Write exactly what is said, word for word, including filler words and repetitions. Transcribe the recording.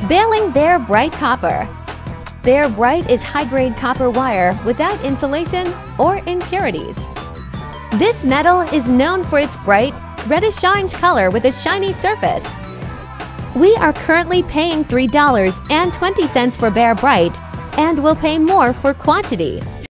Baling Bare Bright Copper. Bare Bright is high-grade copper wire without insulation or impurities. This metal is known for its bright, reddish-orange color with a shiny surface. We are currently paying three dollars and twenty cents for Bare Bright and will pay more for quantity.